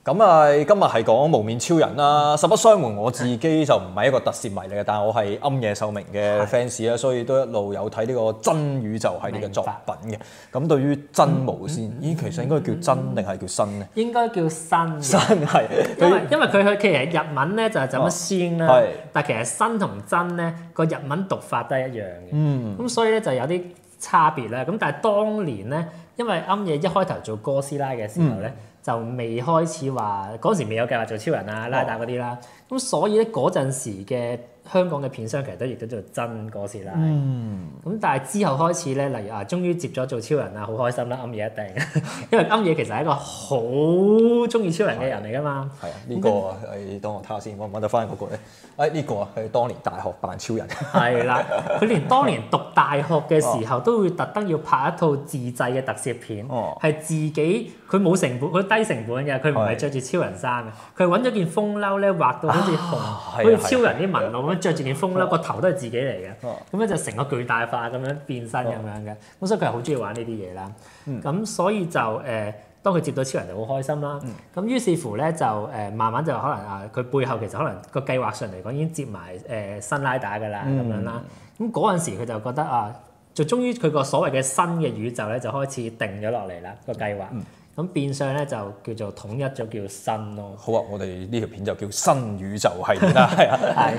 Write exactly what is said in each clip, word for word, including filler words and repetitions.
咁啊，今日係講無面超人啦。實不相瞞，我自己就唔係一個特攝迷嚟嘅，但係我係庵野秀明嘅 fans 啦，所以都一路有睇呢個真宇宙系列嘅作品嘅。咁對於真無線，咦，其實應該叫真定係叫新咧？ 應該叫新。 新係， 因為因為佢佢其實日文咧就係咁樣先啦，但係其實新同真咧個日文讀法都係一樣嘅。嗯。咁所以咧就有啲差別啦。咁但係當年咧，因為庵野一開頭做哥斯拉嘅時候咧。就未開始話嗰時未有計劃做超人啊、拉打嗰啲啦，咁、哦、所以咧嗰陣時嘅香港嘅片商其實都亦都做真哥斯拉，咁、嗯、但係之後開始咧，例如啊，終於接咗做超人啊，好開心啦！庵野一定，因為庵野其實係一個好中意超人嘅人嚟㗎嘛。係啊，呢、這個係當我睇下先，揾唔揾得翻嗰個咧？誒呢個啊，係當年大學扮超人。係啦，佢連當年讀大學嘅時候都會特登要拍一套自製嘅特攝片，係、哦、自己佢冇成本，佢低成本嘅，佢唔係着住超人衫嘅，佢揾咗件風褸咧畫到好似紅，好似、啊、超人啲紋路咁樣，着住件風褸，個、哦、頭都係自己嚟嘅，咁、哦、樣就成個巨大化咁樣變身咁樣嘅，咁、哦、所以佢係好中意玩呢啲嘢啦。咁、嗯、所以就誒。呃當佢接到超人就好開心啦，咁、嗯、於是乎咧就誒慢慢就可能啊佢背後其實可能個計劃上嚟講已經接埋誒新拉打㗎啦咁樣啦，咁嗰陣時佢就覺得啊，就終於佢個所謂嘅新嘅宇宙咧就開始定咗落嚟啦個計劃，咁、嗯、變相咧就叫做統一咗叫新咯。好啊，我哋呢條片就叫新宇宙系列啦，係啊。係。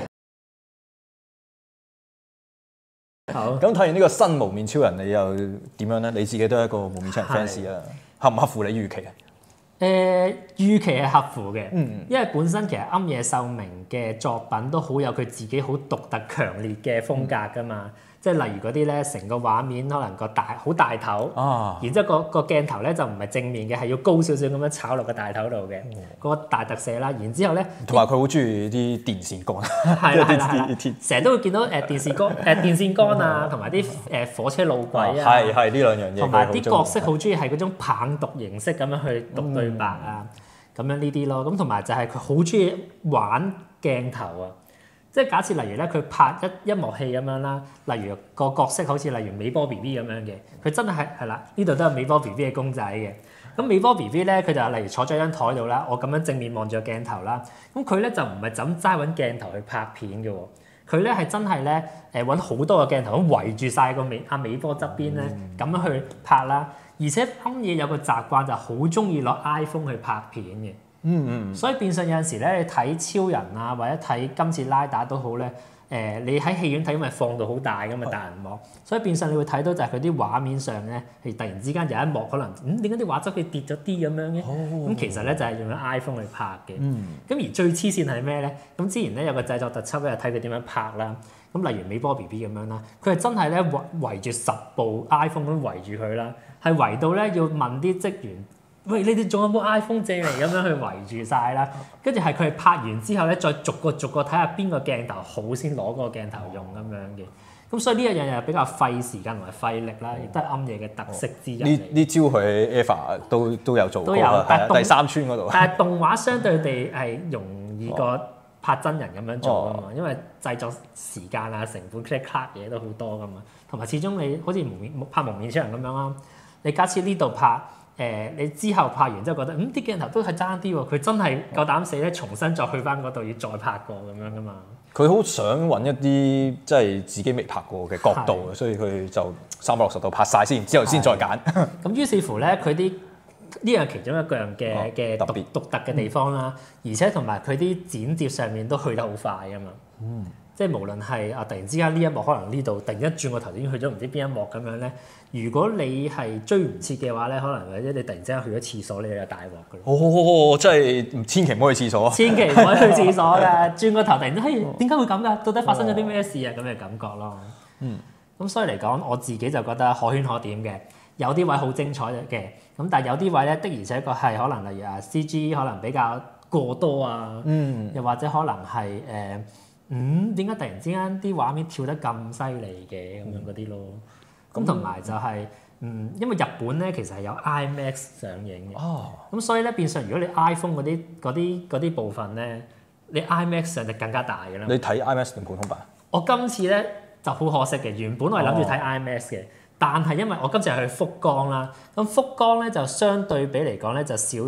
好。咁睇完呢個新無面超人，你又點樣咧？你自己都係一個無面超人 fans 啊。合唔合乎你預期啊？誒、呃、預期係合乎嘅，嗯、因為本身其實庵野秀明嘅作品都好有佢自己好獨特強烈嘅風格㗎嘛。嗯、即係例如嗰啲咧，成個畫面可能個大好大頭，啊、然之後個個鏡頭咧就唔係正面嘅，係要高少少咁樣炒落個大頭度嘅，嗰、嗯、個大特寫啦。然之後咧，同埋佢好中意啲電線桿，係啦係啦，成日都會見到誒電線桿誒電線桿啊，同埋啲誒火車路軌啊，係係呢兩樣嘢，同埋啲角色好中意係嗰種棒讀形式咁樣去讀對白啊。嗯咁樣呢啲咯，咁同埋就係佢好中意玩鏡頭啊！即係假設例如咧，佢拍一一幕戲咁樣啦，例如個角色好似例如美波 B B 咁樣嘅，佢真係係啦，呢度都有美波 B B 嘅公仔嘅。咁美波 B B 咧，佢就例如坐咗張台度啦，我咁樣正面望住個鏡頭啦，咁佢咧就唔係就咁齋揾鏡頭去拍片嘅喎，佢咧係真係咧誒揾好多個鏡頭咁圍住晒個美阿美波側邊咧，咁樣去拍啦。而且庵野有個習慣就好中意攞 iPhone 去拍片嘅，嗯嗯，所以變相有陣時咧，你睇超人啊，或者睇今次拉打都好咧，誒、呃，你喺戲院睇因為放到好大㗎嘛大銀幕，所以變相你會睇到就係佢啲畫面上咧，係突然之間有一幕可能，嗯，點解啲畫質佢跌咗啲咁樣嘅？咁、哦、其實咧就係用咗 iPhone 去拍嘅，咁、嗯、而最黐線係咩咧？咁之前咧有個製作特輯咧，睇佢點樣拍啦。咁例如美波 B B 咁樣啦，佢係真係咧圍圍住十部 iPhone 咁圍住佢啦，係圍到咧要問啲職員，喂，你哋仲有冇 iPhone 借嚟咁樣去圍住晒啦？跟住係佢係拍完之後咧，再逐個逐個睇下邊個鏡頭好先攞嗰個鏡頭用咁樣嘅。咁所以呢一樣嘢比較費時間同埋費力啦，亦都係庵野嘅特色之一。呢呢招佢 Eva 都都有做過，都有，但係第三村嗰度。但係動畫相對地係容易過拍真人咁樣做啊嘛，因為製作時間啊、成本 click clack 嘢都好多噶嘛，同埋始終你好似蒙面拍蒙面超人咁樣啦，你假設呢度拍誒、呃，你之後拍完之後覺得嗯啲鏡頭都係爭啲喎，佢真係夠膽死咧，重新再去翻嗰度要再拍過咁樣噶嘛。佢好想揾一啲即係自己未拍過嘅角度，所以佢就三百六十度拍晒先，之後先再揀。咁於是乎咧，佢啲呢樣其中一個樣嘅嘅獨獨特嘅地方啦，嗯、而且同埋佢啲剪接上面都去得好快啊嘛，嗯、即係無論係啊突然之間呢一幕可能呢度突然一轉個頭已經去咗唔知邊一幕咁樣咧，如果你係追唔切嘅話咧，可能或者你突然之間去咗廁所，你就大鑊噶啦。哦，真係千祈唔好去廁所，千祈唔好去廁所㗎，轉個頭突然之間，嘿點解會咁㗎？到底發生咗啲咩事啊？咁嘅感覺咯。嗯，咁所以嚟講，我自己就覺得可圈可點嘅。有啲位好精彩嘅，咁但係有啲位咧的而且確係可能例如啊 C G 可能比較過多啊，嗯、又或者可能係誒、呃、嗯點解突然之間啲畫面跳得咁犀利嘅咁樣嗰啲咯，咁同埋就係、是、嗯因為日本咧其實係有 IMAX 上映嘅，咁、哦、所以咧變相如果你 iPhone 嗰啲嗰啲嗰啲部分咧，你 IMAX 上就更加大㗎啦。你睇 IMAX 定普通版？我今次咧就好可惜嘅，原本我係諗住睇 IMAX 嘅。哦但係因為我今次係去福岡啦，咁福岡咧就相對比嚟講咧就少，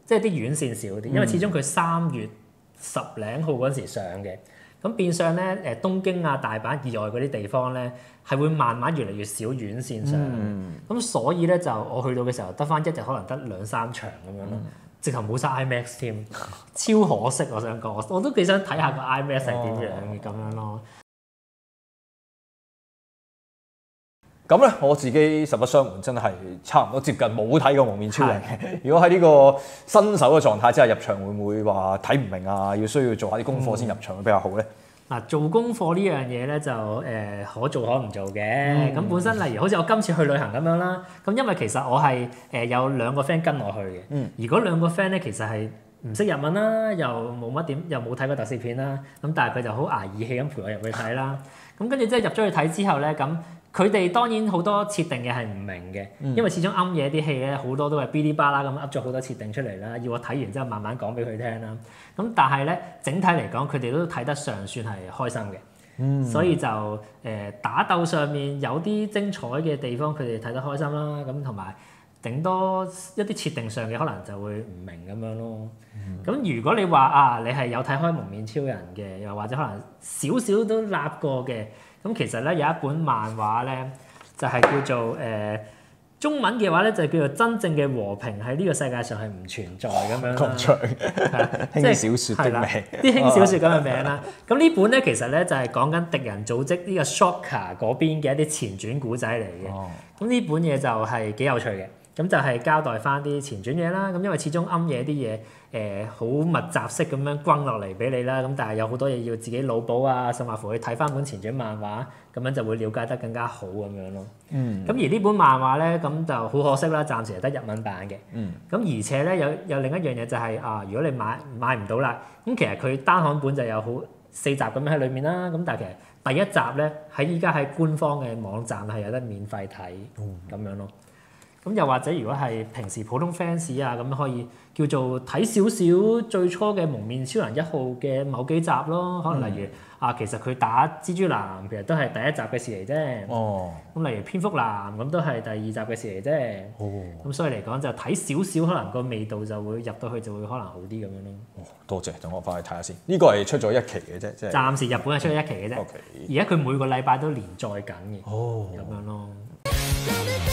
即係啲院線少啲，因為始終佢三月十零號嗰陣時上嘅。咁變相咧，誒東京啊、大阪以外嗰啲地方咧，係會慢慢越嚟越少院線上。咁、嗯、所以咧就我去到嘅時候，得翻一日可能得兩三場咁樣咯，嗯、直頭冇晒 IMAX 添，超可惜。我想講，我都幾想睇下個 IMAX 係點樣嘅咁樣咯。 咁咧，我自己實不相瞞，真係差唔多接近冇睇過蒙面超人嘅。如果喺呢個新手嘅狀態之下入場，會唔會話睇唔明啊？要需要做下啲功課先入場會比較好咧？嗱、 嗯，做功課呢樣嘢咧就誒、呃、可做可唔做嘅。咁、嗯、本身例如好似我今次去旅行咁樣啦，咁因為其實我係誒有兩個 friend 跟我去嘅。嗯。而嗰兩個 friend 咧其實係唔識日文啦，又冇乜點，又冇睇過特攝片啦。咁但係佢就好捱義氣咁陪我入去睇啦。咁跟住即係入咗去睇之後咧，咁。佢哋當然好多設定嘅係唔明嘅，因為始終啱嘢啲戲咧好多都係嗶哩吧啦咁噏咗好多設定出嚟啦，要我睇完之後慢慢講俾佢聽啦。咁但係咧整體嚟講，佢哋都睇得上算係開心嘅，嗯、所以就誒、呃、打鬥上面有啲精彩嘅地方，佢哋睇得開心啦。咁同埋頂多一啲設定上嘅可能就會唔明咁樣咯。咁、嗯、如果你話啊，你係有睇開蒙面超人嘅，又或者可能少少都立過嘅。咁其實咧有一本漫畫咧，就係、是、叫做誒、呃、中文嘅話咧，就叫做真正嘅和平喺呢個世界上係唔存在咁樣啦。咁長，輕小說的名，啲輕小說咁嘅名啦。咁呢本咧其實咧就係講緊敵人組織呢個 Shocker 嗰邊嘅一啲前傳古仔嚟嘅。咁呢、哦、本嘢就係幾有趣嘅。咁就係交代翻啲前傳嘢啦。咁因為始終暗嘢啲嘢誒好密集式咁樣轟落嚟俾你啦。咁但係有好多嘢要自己腦補啊，甚至乎去睇翻本前傳漫畫，咁樣就會了解得更加好咁樣咯。嗯。咁而呢本漫畫咧，咁就好可惜啦，暫時係得日文版嘅。嗯。咁而且咧有有另一樣嘢就係、是、啊，如果你買買唔到啦，咁其實佢單行本就有好四集咁樣喺裏面啦。咁但係其實第一集咧喺依家喺官方嘅網站係有得免費睇咁樣咯。咁又或者如果係平時普通 fans 啊，咁可以叫做睇少少最初嘅蒙面超人一號嘅某幾集咯，可能例如、嗯、啊，其實佢打蜘蛛男其實都係第一集嘅事嚟啫。哦。咁例如蝙蝠男咁都係第二集嘅事嚟啫。哦。咁所以嚟講就睇少少，可能個味道就會入到去就會可能好啲咁樣咯。哦，多謝，等我翻去睇下先。呢、這個係出咗一期嘅啫，即係。暫時日本係出咗一期嘅啫。而家佢每個禮拜都連載緊嘅。哦。咁樣咯。